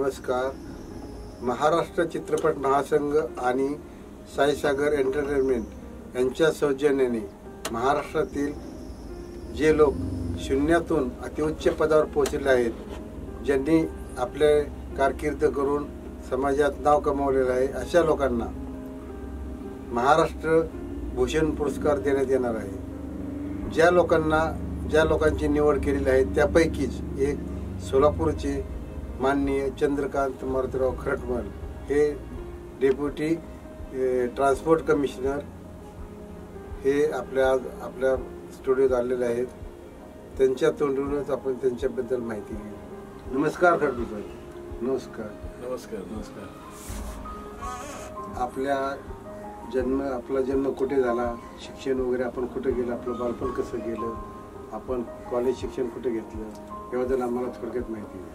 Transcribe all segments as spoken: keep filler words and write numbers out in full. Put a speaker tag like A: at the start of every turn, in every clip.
A: नमस्कार. महाराष्ट्र चित्रपट महासंघ आणि साईसागर एंटरटेनमेंट यांच्या सौजन्याने महाराष्ट्रातील जे लोक शून्यातून अतिउच्च पदावर पोहोचले आहेत, ज्यांनी आपले कारकीर्द करून समाजात नाव कमावलेलं आहे, अशा लोकांना महाराष्ट्र भूषण पुरस्कार देण्यात येणार आहे. ज्या लोकांना ज्या लोकांची निवड केलेली आहे त्यापैकीच एक सोलापूरचे माननीय चंद्रकांत मारुतीराव खरटमल हे डेप्युटी ट्रान्सपोर्ट कमिशनर हे आपल्या आपल्या स्टुडिओत आलेले आहेत. त्यांच्या तोंडूनच आपण त्यांच्याबद्दल माहिती घेऊ. नमस्कार खरटमल साहेब. नमस्कार.
B: नमस्कार. नमस्कार.
A: आपल्या जन्म आपला जन्म कुठे झाला, शिक्षण वगैरे आपण कुठे गेलं, आपलं बालपण कसं गेलं, आपण कॉलेज शिक्षण कुठे घेतलं, याबद्दल आम्हाला थोडक्यात माहिती द्या.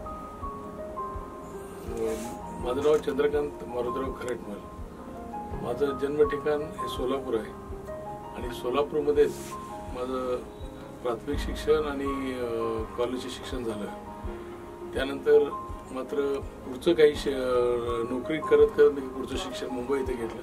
B: माझं नाव चंद्रकांत मारुतीराव खरटमल. माझं जन्म ठिकाण हे सोलापूर आहे आणि सोलापूरमध्येच माझं प्राथमिक शिक्षण आणि कॉलेजचे शिक्षण झालं. त्यानंतर मात्र पुढचं काही नोकरी करत करत मी पुढचं शिक्षण मुंबई इथे घेतलं.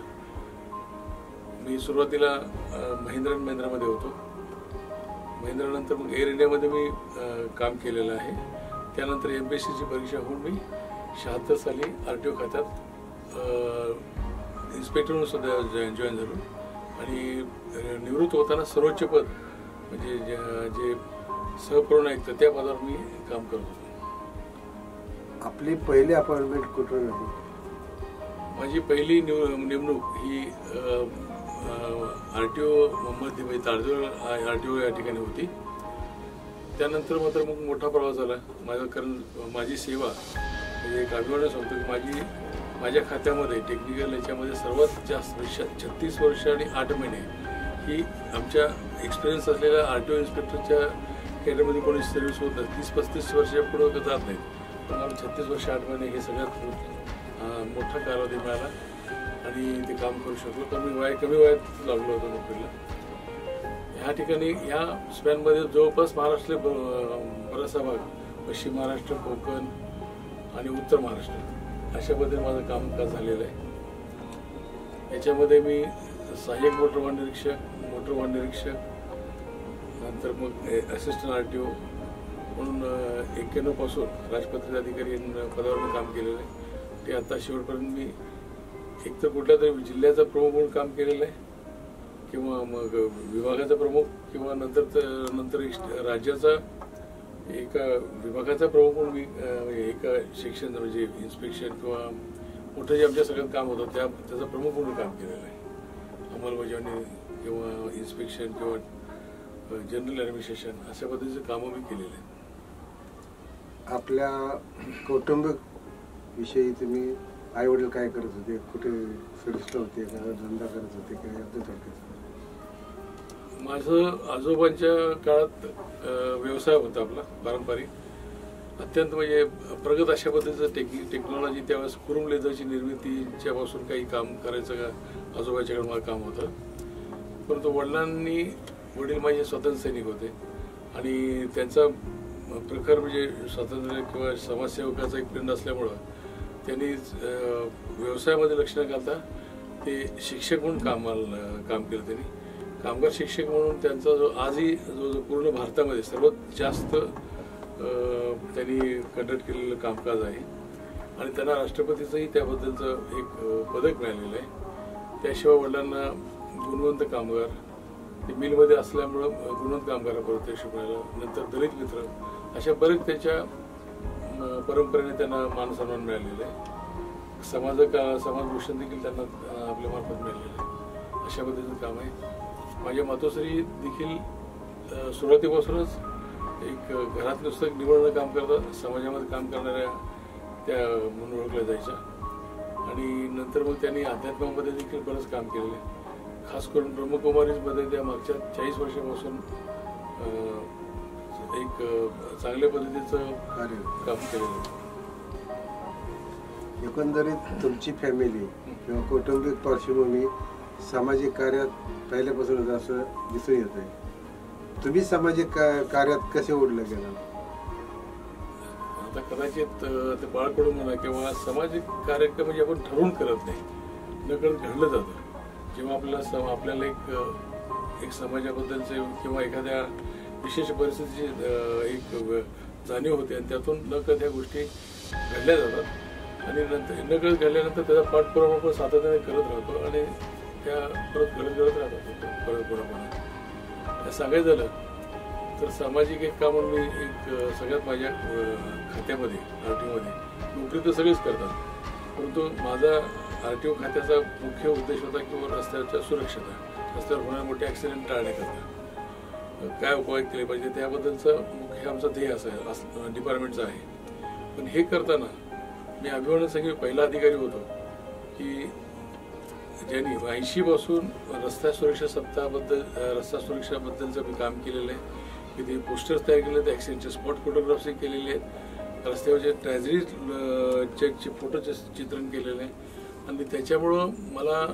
B: मी सुरुवातीला महिंद्रा अँड महिंद्रामध्ये होतो. महिंद्रानंतर मग एअर इंडियामध्ये मी काम केलेलं आहे. त्यानंतर एम पी एस सीची परीक्षा होऊन मी शहात्तर साली आर टी ओ खात्यात इन्स्पेक्टर म्हणून सुद्धा जॉईन झालो आणि निवृत्त होताना सर्वोच्च पद म्हणजे जे सहप्रवण आयुक्त त्या पदावर मी काम करत होतो.
A: आपली पहिली अपॉइंटमेंट कुठून होती?
B: माझी पहिली नेमणूक ही आर टी ओ मध्ये म्हणजे तारजोळ आर टी ओ या ठिकाणी होती. त्यानंतर मात्र मग मोठा प्रवास झाला माझा. कारण माझी सेवा म्हणजे एक अभिमान सांगतो की माझी माझ्या खात्यामध्ये टेक्निकल याच्यामध्ये सर्वात जास्त छत्तीस वर्ष आणि आठ महिने ही आमच्या एक्सपिरियन्स असलेल्या आर टी ओ इन्स्पेक्टरच्या कॅरियरमध्ये कोणी सर्व्हिस होत नाही. तीस पस्तीस वर्ष पुढं जात नाहीत, पण मला छत्तीस वर्ष आठ महिने हे सगळ्यात मोठा कालावधी मिळाला आणि ते काम करू शकलो. तर मी वय कमी वयात लागलो होतो नोकरीला. ह्या ठिकाणी ह्या स्पॅनमध्ये जवळपास महाराष्ट्र बराचसा भाग पश्चिम महाराष्ट्र, कोकण आणि उत्तर महाराष्ट्र अशा पद्धतीने माझं कामकाज झालेलं आहे. याच्यामध्ये मी सहाय्यक मोटर वाहन निरीक्षक, मोटर वाहन निरीक्षक, नंतर मग असिस्टंट आर टी ओ म्हणून एक्क्याण्णव पासून राजपत्रित अधिकारी पदावर मी काम केलेलं आहे. ते आता शेवटपर्यंत मी एकतर कुठल्या तरी जिल्ह्याचा प्रमुख म्हणून काम केलेलं आहे किंवा मग विभागाचा प्रमुख किंवा नंतर नंतर राज्याचा एका विभागाचा प्रमुख म्हणून मी एका शिक्षण म्हणजे इन्स्पेक्शन किंवा मोठं जे आमच्या सगळ्यात काम होतं त्या त्याचा प्रमुख म्हणून काम केलेलं आहे. अंमलबजावणी किंवा इन्स्पेक्शन किंवा जनरल ॲडमिनिस्ट्रेशन अशा पद्धतीचं कामं मी केलेलं आहे.
A: आपल्या कौटुंबिक विषयी तुम्ही आई वडील काय करत होते, कुठे सर्विसला होते, का धंदा करत होते, काय याबद्दल थोडक्यात?
B: माझं आजोबांच्या काळात व्यवसाय होता आपला पारंपरिक, अत्यंत म्हणजे प्रगत अशा पद्धतीचं टेक्नि टेक्नॉलॉजी त्यावेळेस कुरुम लेदरची निर्मितीच्यापासून काही काम करायचं का आजोबाच्याकडे मला काम होतं. परंतु वडिलांनी वडील माझे स्वातंत्र्य सैनिक होते आणि त्यांचा प्रखर म्हणजे स्वातंत्र्य किंवा समाजसेवकाचा एक प्रेरणा असल्यामुळं त्यांनी व्यवसायामध्ये लक्ष न घालता ते शिक्षक म्हणून कामाला काम केलं. त्यांनी कामगार शिक्षक म्हणून त्यांचा जो आजही जो जो पूर्ण भारतामध्ये सर्वात जास्त त्यांनी कंडक्ट केलेलं कामकाज आहे आणि त्यांना राष्ट्रपतीचंही त्याबद्दलचं एक पदक मिळालेलं आहे. त्याशिवाय वडिलांना गुणवंत कामगार ते मिलमध्ये असल्यामुळं गुणवंत कामगाराबरोबर ते शिकवायला, नंतर दलित मित्र अशा बरेच त्याच्या परंपरेने त्यांना मानसन्मान मिळालेला आहे. समाज का समाजभूषण देखील त्यांना आपल्या मार्फत मिळालेलं आहे. अशा पद्धतीचं काम आहे. माझ्या मातोश्री देखील सुरुवातीपासूनच एक घरात नुसतं निवडणं काम करतात, समाजामध्ये काम करणाऱ्या त्या म्हणून ओळखल्या जायच्या आणि नंतर मग त्यांनी अध्यात्मामध्ये देखील बरंच काम केलेलं आहे. खास करून ब्रह्मकुमारीजमध्ये त्या मागच्या चाळीस वर्षापासून एक चांगल्या पद्धतीचं काम केलेलं आहे.
A: एकंदरीत तुमची फॅमिली किंवा कौटुंबिक पार्श्वभूमी सामाजिक कार्यात पहिल्यापासूनच असं दिसून येत आहे. तुम्ही सामाजिक कार्यात कसे ओढले गेला?
B: आता कदाचित ते बाळकडून म्हणा किंवा सामाजिक कार्यक्रम म्हणजे आपण ठरवून करत नाही, नकळत घडलं जातं. जेव्हा आपल्याला सम आपल्याला एक एक समाजाबद्दलचे किंवा एखाद्या विशेष परिस्थितीची एक जाणीव होते आणि त्यातून नकळत ह्या गोष्टी घडल्या जातात आणि नंतर नकळत घडल्यानंतर त्याचा पाठपुरावा आपण सातत्याने करत राहतो आणि त्या परत घडत घडत राहतात परत पुढे. सांगायचं झालं तर सामाजिक एक काम म्हणून मी एक सगळ्यात माझ्या खात्यामध्ये आर टी ओमध्ये नोकरी तर सगळेच करतात, परंतु माझा आर टी ओ खात्याचा मुख्य उद्देश होता किंवा रस्त्याच्या सुरक्षता, रस्त्यावर होणारे मोठे ॲक्सिडेंट टाळण्याकरता काय उपाय केले पाहिजे त्याबद्दलचं मुख्य आमचा ध्येय असं डिपार्टमेंटचं आहे. पण हे करताना मी अभिमानाने सांगेन पहिला अधिकारी होतो की ज्यांनी ऐंशी पासून रस्ता सुरक्षा सप्ताहाबद्दल रस्ता सुरक्षाबद्दलचं मी काम केलेलं आहे, की ते पोस्टर्स तयार केले आहेत, ॲक्सिडेंटचे स्पॉट फोटोग्राफ्स केलेले आहेत, रस्त्यावरचे ट्रॅजेडी चेकचे फोटोचे चित्रण केलेलं आहे आणि त्याच्यामुळं मला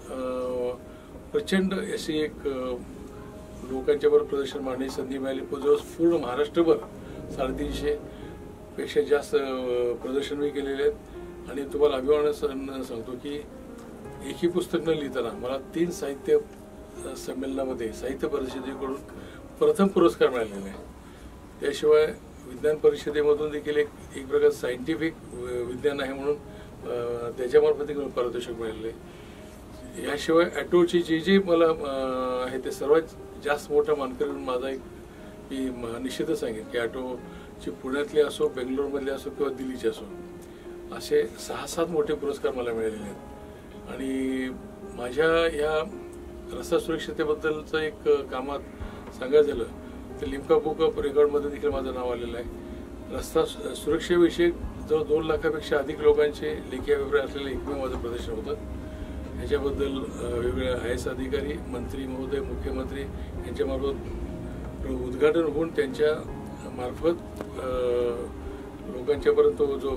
B: प्रचंड अशी एक लोकांच्याबरोबर प्रदर्शन मांडण्याची संधी मिळाली. जवळ पूर्ण महाराष्ट्रभर साडेतीनशे पेक्षा जास्त प्रदर्शन मी केलेले आहेत आणि तुम्हाला अभिमानानं सांगतो की एकही पुस्तक न लिहिताना मला तीन साहित्य संमेलनामध्ये साहित्य परिषदेकडून प्रथम पुरस्कार मिळालेला आहे. त्याशिवाय विज्ञान परिषदेमधून देखील एक एक प्रकार सायंटिफिक विज्ञान आहे म्हणून त्याच्यामार्फत देखील पारितोषिक मिळालेलं आहे. याशिवाय ॲटोची जे जे मला आहे ते सर्वात जास्त मोठा मानकरी म्हणून माझा एक मी निश्चितच सांगेन की ॲटोची पुण्यातले असो, बेंगलोरमधले असो किंवा दिल्लीचे असो, असे सहा सात मोठे पुरस्कार मला मिळालेले आहेत. आणि माझ्या या रस्ता सुरक्षतेबद्दलचं एक कामात सांगायचं झालं तर लिम्का बुक ऑफ रेकॉर्डमध्ये देखील माझं नाव आलेलं आहे. रस्ता सुरक्षेविषयी जवळ दोन लाखापेक्षा अधिक लोकांचे लेखी अभिप्राय असलेलं एकमेव माझं प्रदर्शन होतं. ह्याच्याबद्दल वेगवेगळे आय एस अधिकारी, मंत्री महोदय, मुख्यमंत्री यांच्यामार्फत उद्घाटन होऊन त्यांच्या मार्फत लोकांच्यापर्यंत जो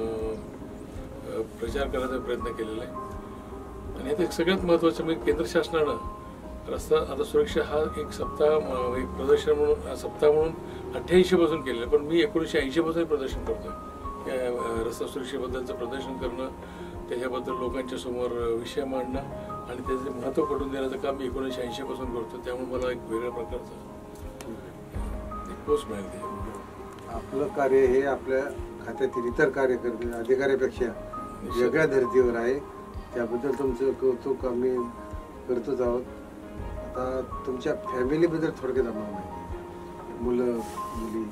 B: प्रचार करण्याचा प्रयत्न केलेला आहे. आणि यात एक सगळ्यात महत्त्वाचं म्हणजे केंद्र शासनानं रस्ता आता सुरक्षा हा एक सप्ताह एक प्रदर्शन म्हणून सप्ताह म्हणून अठ्ठ्याऐंशी पासून केलेलं, पण मी एकोणीसशे ऐंशी पासून प्रदर्शन करतो. या रस्ता सुरक्षेबद्दलचं प्रदर्शन करणं, त्याच्याबद्दल लोकांच्या समोर विषय मांडणं आणि त्याचे महत्त्व पटवून देण्याचं काम मी एकोणीसशे ऐंशी पासून करतो. त्यामुळे मला एक वेगळ्या प्रकारचं एक पोस्ट मिळाली.
A: आपलं कार्य हे आपल्या खात्यातील इतर कार्यकर्ते अधिकाऱ्यापेक्षा वेगळ्या धर्तीवर आहे, त्याबद्दल तुमचं कौतुक आम्ही करतोच आहोत. आता तुमच्या फॅमिलीबद्दल थोडक्यात आम्हाला माहिती, मुलं मुली.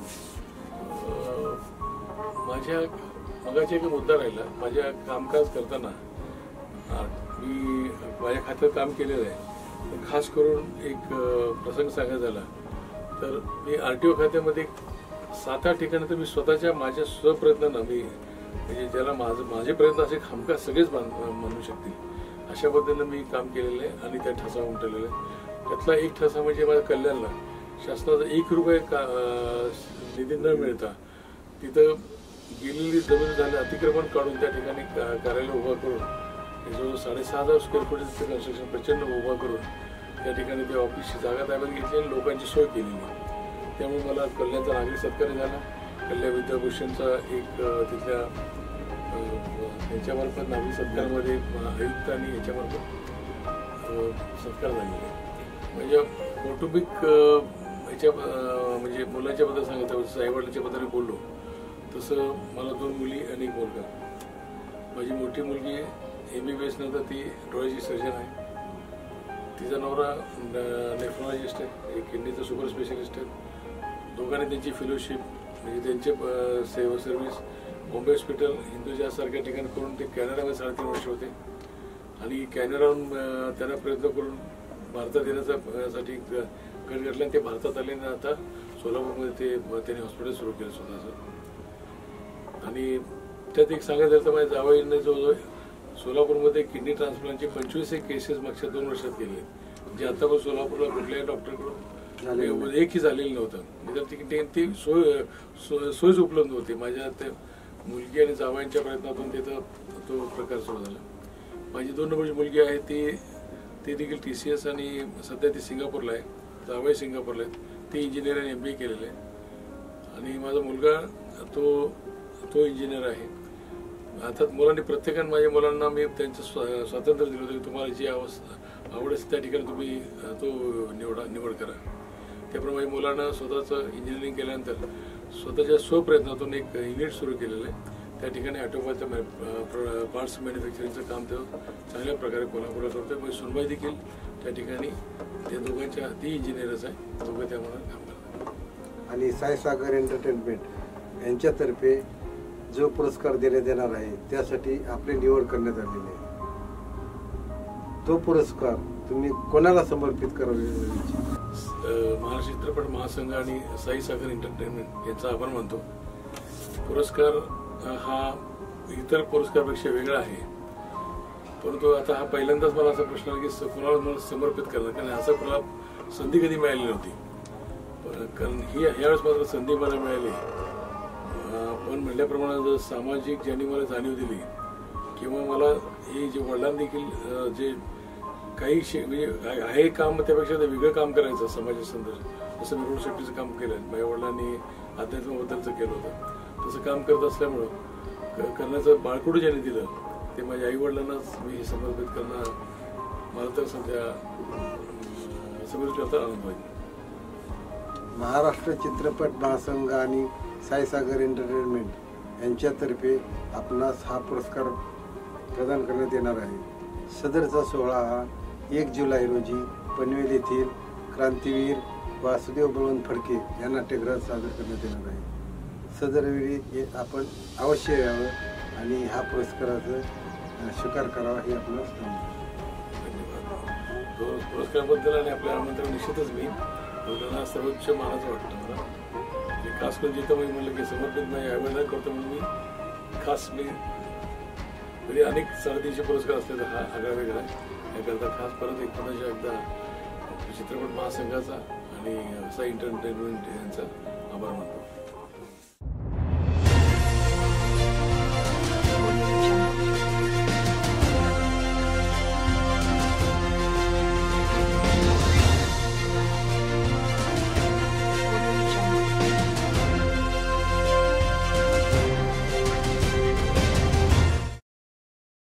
B: माझ्या मगाचा एक मुद्दा राहिला. माझ्या कामकाज करताना मी माझ्या खात्यात काम केलेलं आहे. खास करून एक प्रसंग सांगायचा झाला तर मी आर टी ओ खात्यामध्ये सात आठ ठिकाणी तर मी स्वतःच्या माझ्या स्वप्रयत्नानं मी म्हणजे ज्याला माझं माझे प्रयत्न असे खामखास सगळेच म्हणू शकतील अशा पद्धतीनं मी काम केलेलं आहे आणि त्या ठसा उमटलेलं आहे. त्यातला एक ठसा म्हणजे माझ्या कल्याणला शासनाचा एक रुपये का निधी न मिळता तिथं गेलेली जमीन झाली अतिक्रमण काढून त्या ठिकाणी कार्यालय उभा करून जवळ साडेसहा हजार स्क्वेअर फुटीचं कन्स्ट्रक्शन प्रचंड उभा करून त्या ठिकाणी त्या ऑफिसची जागा ताब्यात घेतली आणि लोकांची सोय केलेली. त्यामुळे मला कल्याणचा नागरिक सत्कार झाला. कल्याण विद्याभूषणचा एक तिथल्या याच्यामार्फत नागरिक सत्कारमध्ये आयुक्त आणि याच्यामार्फत सत्कार झालेला आहे. म्हणजे कौटुंबिक याच्या म्हणजे मुलांच्याबद्दल सांगितलं, साईवडिलांच्याबद्दल बोललो तसं मला दोन मुली आणि एक मुलगा. माझी मोठी मुलगी एम बी बी एस नंतर ती डोळ्याची सर्जन आहे. तिचा नवरा नेफ्रोलॉजिस्ट आहे, एक किडनीचा सुपर स्पेशलिस्ट आहे. दोघांनी त्यांची फेलोशिप म्हणजे त्यांचे सेवा सर्व्हिस बॉम्बे हॉस्पिटल हिंदुजासारख्या ठिकाणी करून ते कॅनडामध्ये साडेतीन वर्ष होते आणि कॅनडाहून त्यांना प्रयत्न करून भारतात येण्यासाठी गट घडला. ते भारतात आले आणि आता सोलापूरमध्ये ते त्यांनी हॉस्पिटल सुरू केलं स्वतःचं. आणि त्यात एक सांगायचं झालं तर माझ्या जावईने जवळजवळ सोलापूरमध्ये किडनी ट्रान्सप्लांटचे पंचवीस एक केसेस मागच्या दोन वर्षात केले, जे आता पण सोलापूरला कुठल्याही डॉक्टरकडून एकही झालेलं नव्हतं. म्हणजे ती सोय सोयच उपलब्ध होती. माझ्या त्या मुलगी आणि जावयांच्या प्रयत्नातून तिथं तो प्रकार सुरू झाला. माझी दोन नंबरची मुलगी आहे ती ती देखील टी सी एस आणि सध्या ती सिंगापूरला आहे. जावई सिंगापूरला आहेत. ती इंजिनिअरिंग एम बी ए केलेलं आहे. आणि माझा मुलगा तो तो इंजिनियर आहे. अर्थात मुलांनी प्रत्येकाने माझ्या मुलांना मी त्यांचं स्वा स्वातंत्र्य दिलं होतं की तुम्हाला जी अवस्था आवड असते त्या ठिकाणी तुम्ही तो निवडा निवड करा. त्याप्रमाणे मुलांना स्वतःचं इंजिनिअरिंग केल्यानंतर स्वतःच्या स्वप्रयत्नातून एक युनिट सुरू केलेलं आहे. त्या ठिकाणी ऑटोमोबाईलचं पार्ट्स मॅन्युफॅक्चरिंगचं काम ते चांगल्या प्रकारे कोल्हापूरला करतोय. मग सुनबाई देखील त्या ठिकाणी त्या दोघांच्या ती इंजिनियरच आहे, दोघं त्यामुळे काम करतात.
A: आणि साईसागर एंटरटेनमेंट यांच्यातर्फे जो पुरस्कार देण्यात येणार आहे त्यासाठी आपली निवड करण्यात आलेली आहे. तो पुरस्कार तुम्ही कोणाला समर्पित करावे?
B: महाराष्ट्र चित्रपट महासंघ आणि साईसागर एंटरटेनमेंट यांचा आभार मानतो. पुरस्कार हा इतर पुरस्कारापेक्षा वेगळा आहे, परंतु आता हा पहिल्यांदाच मला असा प्रश्न आला की कोणाला मला समर्पित करणं, कारण असं मला संधी कधी मिळाली नव्हती. कारण ही यावेळेस मात्र संधी मला मिळाली. पण म्हटल्याप्रमाणे जर सामाजिक ज्यांनी मला जाणीव दिली किंवा मला हे जे वडिलांनी देखील जे काही म्हणजे आहे काम त्यापेक्षा ते वेगळं काम करायचं समाजाच्या संदर्भात, जसं मी रोड सेफ्टीचं काम केलं, माझ्या वडिलांनी अध्यात्माबद्दलचं केलं होतं, तसं काम करत असल्यामुळं करण्याचं बाळकडू ज्यांनी दिलं ते माझ्या आई वडिलांनाच मी समर्पित करणं मला तर सध्या समर्पित करता आनंद होईल.
A: महाराष्ट्र चित्रपट महासंघ आणि साईसागर एंटरटेनमेंट यांच्यातर्फे आपणास हा पुरस्कार प्रदान करण्यात येणार आहे. सदरचा सोहळा हा एक जुलै रोजी पनवेल येथील क्रांतीवीर वासुदेव बळवंत फडके या नाट्यगृहात सादर करण्यात येणार आहे. सदरवेळी आपण अवश्य यावं आणि हा पुरस्काराचा स्वीकार करावा हे आपणास
B: धन्यवाद. पुरस्काराबद्दल आणि आपल्या आमंत्रण निश्चितच मी त्यांना सर्वोच्च मानाचं वाटतं मला. खास करून जिथं मी म्हणलं की समर्पित नाही आवेदन करतो म्हणून मी खास मी तरी अनेक साडेतीनशे पुरस्कार असले तर हा आगळा वेगळा याकरता खास परत एक पुन्हा एकदा चित्रपट महासंघाचा आणि साई एंटरटेनमेंट यांचा आभार मानतो.